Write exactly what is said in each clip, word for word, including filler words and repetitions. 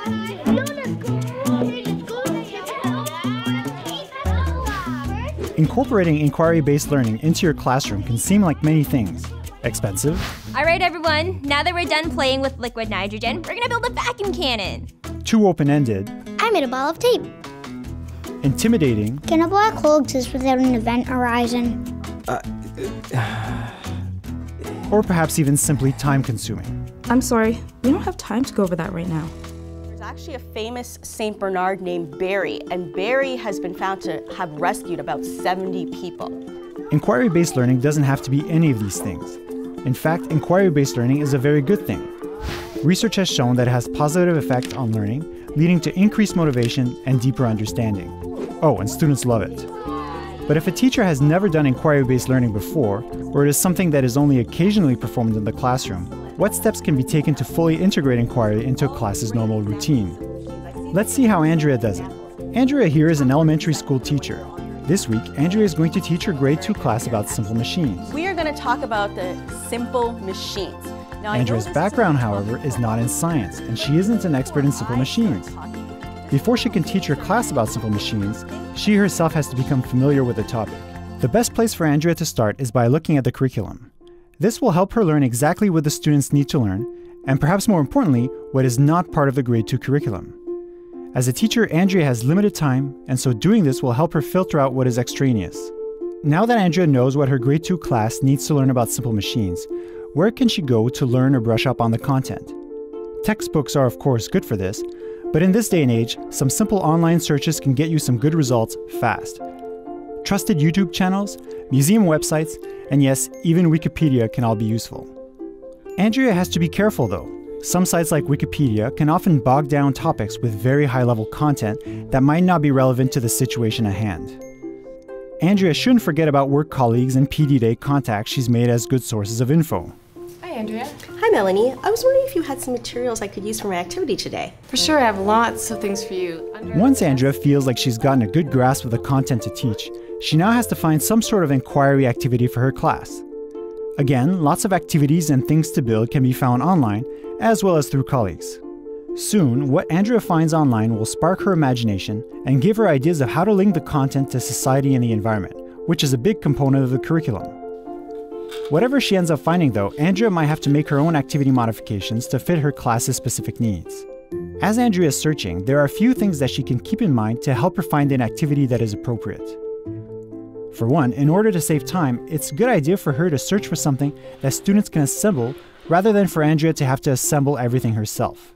Incorporating inquiry-based learning into your classroom can seem like many things. Expensive. All right, everyone. Now that we're done playing with liquid nitrogen, we're gonna build a vacuum cannon. Too open-ended. I made a ball of tape. Intimidating. Can a black hole exist without an event horizon? Uh, or perhaps even simply time-consuming. I'm sorry, we don't have time to go over that right now. There's actually a famous Saint Bernard named Barry, and Barry has been found to have rescued about seventy people. Inquiry-based learning doesn't have to be any of these things. In fact, inquiry-based learning is a very good thing. Research has shown that it has positive effects on learning, leading to increased motivation and deeper understanding. Oh, and students love it. But if a teacher has never done inquiry-based learning before, or it is something that is only occasionally performed in the classroom, what steps can be taken to fully integrate inquiry into a class's normal routine? Let's see how Andrea does it. Andrea here is an elementary school teacher. This week, Andrea is going to teach her grade two class about simple machines. We are going to talk about the simple machines. Now, Andrea's background, however, is not in science, and she isn't an expert in simple machines. Before she can teach her class about simple machines, she herself has to become familiar with the topic. The best place for Andrea to start is by looking at the curriculum. This will help her learn exactly what the students need to learn, and perhaps more importantly, what is not part of the grade two curriculum. As a teacher, Andrea has limited time, and so doing this will help her filter out what is extraneous. Now that Andrea knows what her grade two class needs to learn about simple machines, where can she go to learn or brush up on the content? Textbooks are of course good for this, but in this day and age, some simple online searches can get you some good results fast. Trusted YouTube channels, museum websites, and yes, even Wikipedia can all be useful. Andrea has to be careful though. Some sites like Wikipedia can often bog down topics with very high-level content that might not be relevant to the situation at hand. Andrea shouldn't forget about work colleagues and P D Day contacts she's made as good sources of info. Hi, Andrea. Hi, Melanie. I was wondering if you had some materials I could use for my activity today. For sure, I have lots of things for you. Under Once Andrea feels like she's gotten a good grasp of the content to teach, she now has to find some sort of inquiry activity for her class. Again, lots of activities and things to build can be found online, as well as through colleagues. Soon, what Andrea finds online will spark her imagination and give her ideas of how to link the content to society and the environment, which is a big component of the curriculum. Whatever she ends up finding though, Andrea might have to make her own activity modifications to fit her class's specific needs. As Andrea is searching, there are a few things that she can keep in mind to help her find an activity that is appropriate. For one, in order to save time, it's a good idea for her to search for something that students can assemble rather than for Andrea to have to assemble everything herself.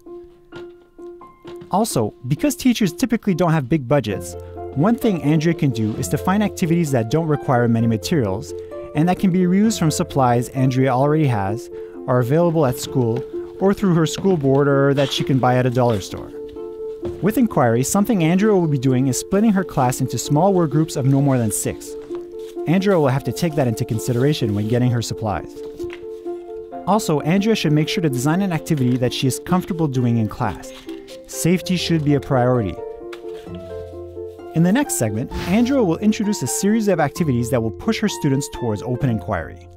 Also, because teachers typically don't have big budgets, one thing Andrea can do is to find activities that don't require many materials and that can be reused from supplies Andrea already has, are available at school, or through her school board or that she can buy at a dollar store. With inquiry, something Andrea will be doing is splitting her class into small work groups of no more than six. Andrea will have to take that into consideration when getting her supplies. Also, Andrea should make sure to design an activity that she is comfortable doing in class. Safety should be a priority. In the next segment, Andrea will introduce a series of activities that will push her students towards open inquiry.